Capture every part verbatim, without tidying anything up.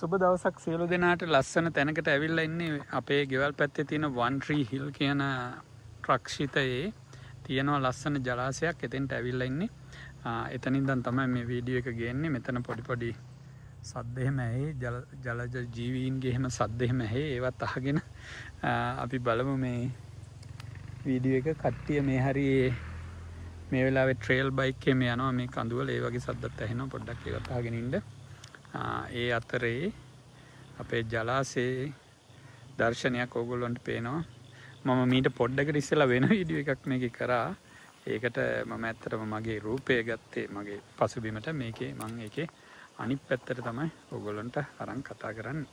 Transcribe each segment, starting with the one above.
සුබ දවසක් සියලු දෙනාට. ලස්සන තැනකට ඇවිල්ලා ඉන්නේ අපේ ගෙවල් පැත්තේ තියෙන වන් ට්‍රී හිල් කියන රක්ෂිතයේ තියෙනවා ලස්සන ජලාශයක්. එතෙන්ට ඇවිල්ලා ඉන්නේ. එතනින් ඉඳන් තමයි මේ වීඩියෝ එක ගේන්නේ. මෙතන පොඩි පොඩි සද්ද එහෙම ඇහි ජල ජලජ ජීවීන්ගේ එහෙම සද්ද එහෙම ඇහි ඒවත් අහගෙන අපි බලමු මේ වීඩියෝ එක. කට්ටිය මේ හරියේ මේ වෙලාවේ ට්‍රේල් බයික් එකේ මේ යනවා මේ කඳුවල. ඒ වගේ සද්දත් ඇහෙනවා. පොඩ්ඩක් ඒවත් අහගෙන ඉන්න. ඒ අතරේ අපේ ජලාශයේ දර්ශනයක් ඕගොල්ලන්ට පේනවා. මම මීට පොඩ්ඩකට ඉස්සෙල්ලා වෙන වීඩියෝ එකක් මේකේ කරා. ඒකට මම ඇත්තටම මගේ රූපය ගත්තේ මගේ පසුබිමට. මේකේ මම ඒකේ අනිත් පැත්තට තමයි ඕගොල්ලන්ට අරන් කතා කරන්නේ.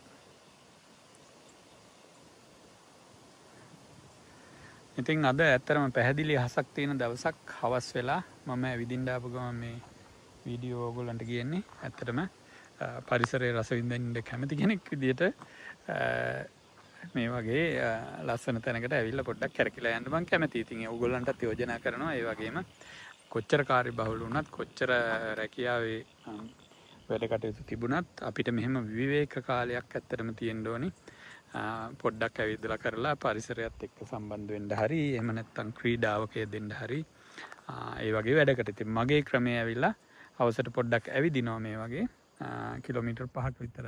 ඉතින් අද ඇත්තටම පැහැදිලි අහසක් තියෙන දවසක්. හවස් වෙලා මම ඇවිදින්න ආපු ගමන් මේ වීඩියෝ ඕගොල්ලන්ට ගියන්නේ. ඇත්තටම පරිසරයේ රස විඳින්න කැමති කෙනෙක් විදියට මේ වගේ ලස්සන තැනකට ඇවිල්ලා පොඩ්ඩක් කැරකිලා යන්න මම කැමතියි. ඉතින් ඕගොල්ලන්ටත් යෝජනා කරනවා ඒ වගේම කොච්චර කාර්යබහුල වුණත් කොච්චර රැකියාවේ වැඩ කටයුතු තිබුණත් අපිට මෙහෙම විවේක කාලයක් ඇත්තටම තියෙන්න ඕනි. පොඩ්ඩක් ඇවිදලා කරලා පරිසරයත් එක්ක සම්බන්ධ වෙන්න හරි එහෙම නැත්නම් ක්‍රීඩාවක යෙදෙන්න හරි ඒ වගේ වැඩකට. ඉතින් මගේ ක්‍රමය ඇවිල්ලා හවසට පොඩ්ඩක් ඇවිදිනවා මේ වගේ කිලෝමීටර් පහක් විතර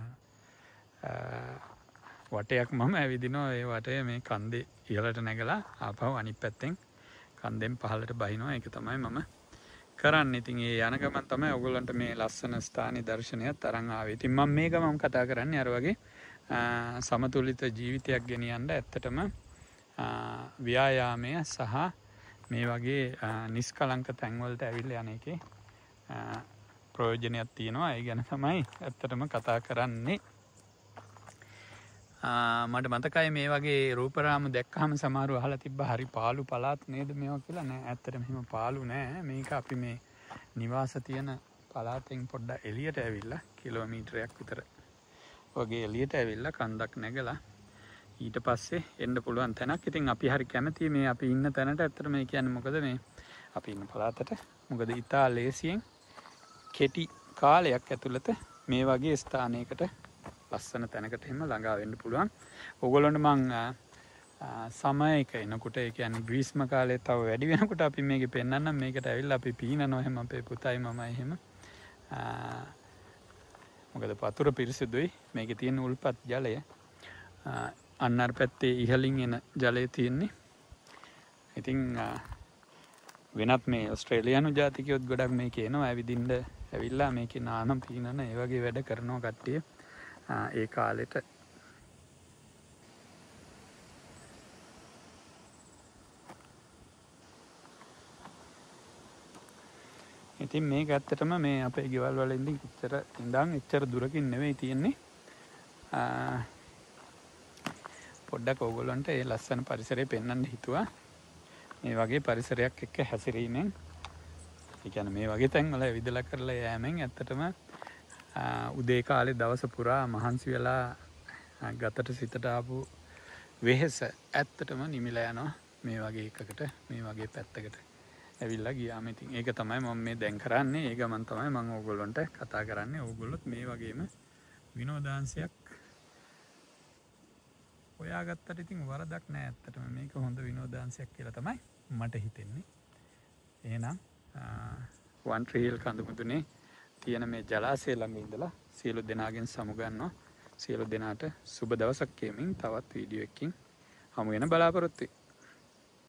වටයක් මම ඇවිදිනවා. ඒ වටේ මේ කන්දේ ඉහළට නැගලා ආපහු අනිත් පැත්තෙන් කන්දෙන් පහළට බහිනවා. ඒක තමයි මම කරන්නේ. ඉතින් ඒ යන ගමන් තමයි ඔයගොල්ලන්ට මේ ලස්සන ස්ථානීය දර්ශනයත් අරන් ආවේ. ඉතින් මම මේ ගමන් කතා කරන්නේ අර වගේ සමතුලිත ජීවිතයක් ගෙනියන්න ඇත්තටම ව්‍යායාමය සහ මේ වගේ නිස්කලංක තැන්වලට ඇවිල්ලා යන එකේ ප්‍රයෝජනයක් තියෙනවා. ඒ ගැන තමයි ඇත්තටම කතා කරන්නේ. මට මතකයි මේ වගේ රූපරාම දැක්කහම සමහරව අහලා තිබ්බා හරි පාළු පළාත් නේද මේවා කියලා. නෑ, ඇත්තටම එහෙම පාළු නෑ. මේක අපි මේ නිවාස තියෙන පළාතෙන් පොඩ්ඩක් එළියට ඇවිල්ලා කිලෝමීටරයක් විතර වගේ එළියට ඇවිල්ලා කන්දක් නැගලා ඊට පස්සේ එන්න පුළුවන් තැනක්. ඉතින් අපි හරි කැමතියි මේ අපි ඉන්න තැනට. ඇත්තටම මේ කියන්නේ මොකද මේ අපි ඉන්න පළාතට. මොකද ඉතා ලේසියෙන් කෙටි කාලයක් ඇතුළත මේ වගේ ස්ථානයකට ලස්සන තැනකට එහෙම ළඟා වෙන්න පුළුවන්. ඕගොල්ලන්ට මං සමයක එනකොට ඒ කියන්නේ ග්‍රීස්ම කාලේ තව වැඩි වෙනකොට අපි මේකේ පෙන්නන්නම්. මේකට ඇවිල්ලා අපි පීනනවා එහෙම අපේ පුතයි මමයි එහෙම. මොකද වතුර පිරිසිදුයි. මේකේ තියෙන උල්පත් ජලය අන්න අර පැත්තේ ඉහළින් එන ජලය තියෙන්නේ. ඉතින් වෙනත් මේ ඔස්ට්‍රේලියානු ජාතිකයොත් ගොඩක් මේකේ එනවා ඇවිදින්න ඇවිල්ලා මේකේ නානම් පීනන ඒ වගේ වැඩ කරනවා කට්ටිය ඒ කාලෙට. ඉතින් මේක ඇත්තටම මේ අපේ ගෙවල් වල ඉඳන් ඉච්චර ඉඳන් ඉච්චර දුරකින් නෙවෙයි තියෙන්නේ. පොඩ්ඩක් ඕගොල්ලන්ට ඒ ලස්සන පරිසරය පෙන්වන්න හිතුවා. මේ වගේ පරිසරයක් එක්ක හැසිරීමෙන් ඒ කියන්නේ මේ වගේ තැන්වල ඇවිදලා කරලා යෑමෙන් ඇත්තටම උදේ කාලේ දවස පුරා මහන්සි වෙලා ගතට සිතට ආපු වෙහෙස ඇත්තටම නිමිලා යනවා මේ වගේ එකකට මේ වගේ පැත්තකට ඇවිල්ලා ගියාම. ඉතින් ඒක තමයි මම මේ දැන් කරන්නේ. ඒ ගමන් තමයි මම ඕගොල්ලන්ට කතා කරන්නේ. ඕගොල්ලොත් මේ වගේම විනෝදාංශයක් හොයාගත්තට ඉතින් වරදක් නෑ. ඇත්තටම මේක හොඳ විනෝදාංශයක් කියලා තමයි මට හිතෙන්නේ. එහෙනම් වන් ට්‍රී හිල් කඳුමුදුනේ තියෙන මේ ජලාශය ළඟ ඉඳලා සියලු දෙනාගෙන් සමුගන්නවා. සියලු දෙනාට සුබ දවසක් කියමින් තවත් වීඩියෝ එකකින් හමු වෙන බලාපොරොත්තු වෙයි.